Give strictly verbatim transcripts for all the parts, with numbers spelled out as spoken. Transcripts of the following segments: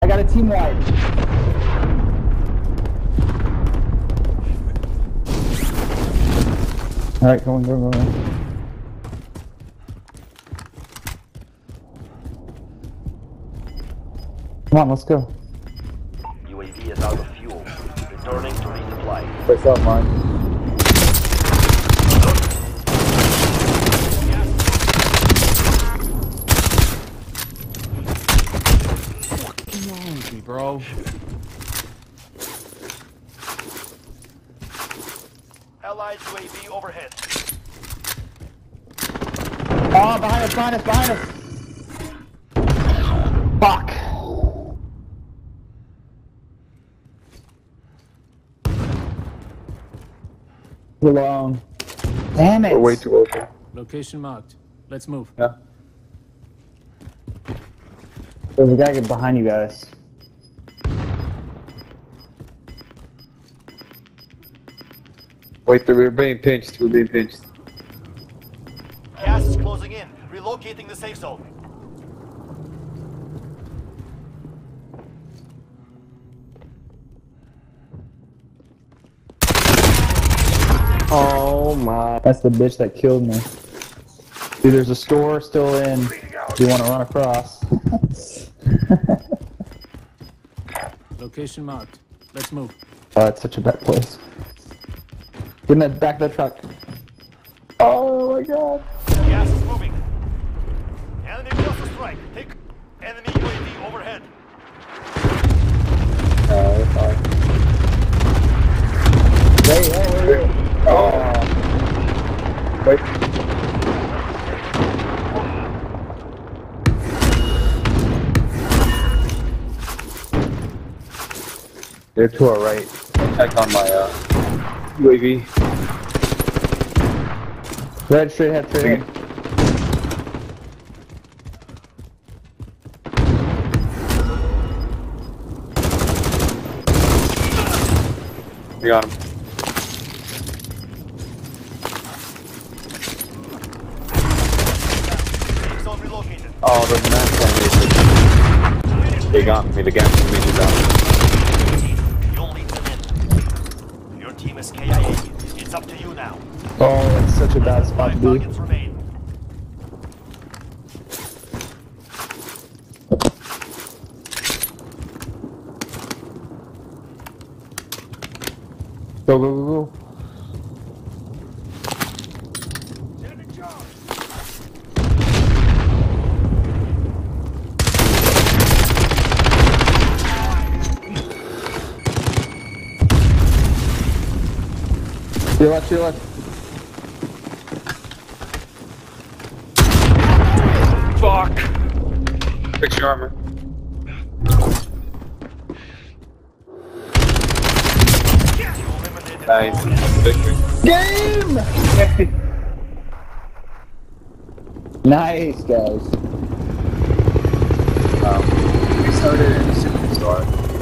I got a team wipe. Alright, go on, go on, go on. Come on, let's go. U A V is out of fuel. Returning to resupply. Place up, mine. What's wrong with me, bro? Allied U A V overhead. Oh, behind us, behind us, behind us! Fuck! We're alone. Damn it! We're way too open. Location marked. Let's move. Yeah. There's a guy behind you guys. Wait, we're being pinched. We're being pinched. Gas is closing in. Relocating the safe zone. Oh my. That's the bitch that killed me. Dude, there's a store still in. Do you want to run across? Location marked. Let's move. Oh, it's such a bad place. Get in the back of the truck. Oh my god. Gas is moving. Enemy cluster strike. Take enemy U A V overhead. Oh, it's fine. Hey, hey, hey, hey. Oh. Wait. They're to our right. Check on my uh, U A V. Red, straight ahead, straight ahead. We got him. Safe zone relocated. Oh, the man formation. They got me. The gas formation down. You'll lead them in. Your team is K I A. It's up to you now. Oh, that's such a bad spot to Five be. targets remain. Go, go, go, go. To your left, to your left. Fuck! Fix your armor. Nice. Victory. Game! Nice, guys. Um, we started in Superstar.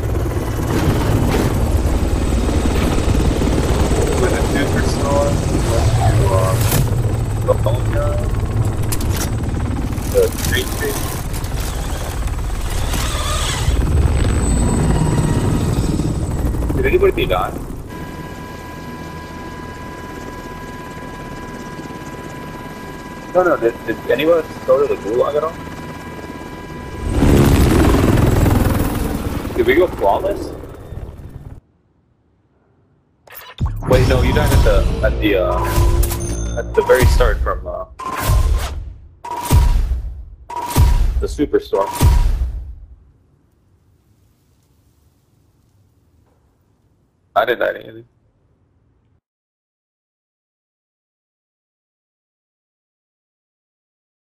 With a Superstar, uh, the phone guy, the train station. Did anybody die? No, no, did, did anyone go to the gulag at all? Did we go flawless? Wait, no, you died at the, at the, uh, at the very start from, uh, the Superstore. I didn't die anything.